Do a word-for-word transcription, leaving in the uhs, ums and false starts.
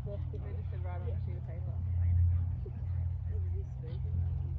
They just said right on a sheet of paper.